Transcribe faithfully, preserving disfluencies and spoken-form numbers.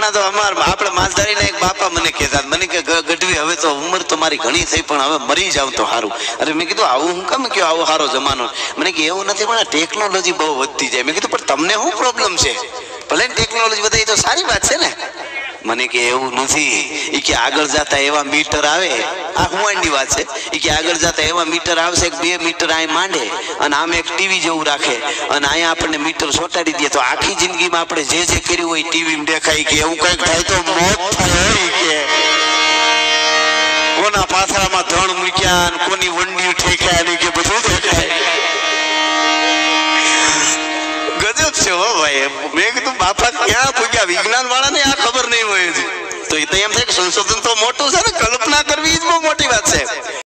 હમણાં તો અમાર આપણે માલધારીના એક બાપા મને કહેતા, મને કે ગઢવી હવે તો ઉંમર તો મારી ઘણી થઈ પણ હવે મરી જાવ તો સારું. અરે મેં કીધું આવું હું કેમ કયો, આવો સારો જમાનો? મને કે એવું નથી પણ ટેકનોલોજી બહુ વધતી જાય. મેં કીધું પણ તમને શું પ્રોબ્લેમ છે? ભલે ટેકનોલોજી વધે તો સારી વાત છે ને. મને કે એવું નથી, એ કે આગળ જતા એવા મીટર આવે, આ હુંવાની વાત છે, એ કે આગળ જતા એવા મીટર આવશે કે બે મીટર અહીં માંડે અને આમ એક ટીવી જેવું રાખે અને અહીંયા આપણને મીટર ચોટાડી દે તો આખી જિંદગીમાં આપણે જે જે કર્યું હોય ટીવીમાં દેખાય. કે એવું કઈક થાય તો મોત થાય. કે કોના પાથરામાં ધણ મૂક્યા અને કોની વંડી ઠેક્યા કે બધું દેખાય. ગજબ છે હો ભાઈ. મેં કીધું બાપા ક્યાં પૂગ્યા, વિજ્ઞાન વાળાને આ ખબર નહીં હોય. તો એ તો એમ થાય કે સંશોધન તો મોટું છે ને, કલ્પના કરવી જ બહુ મોટી વાત છે.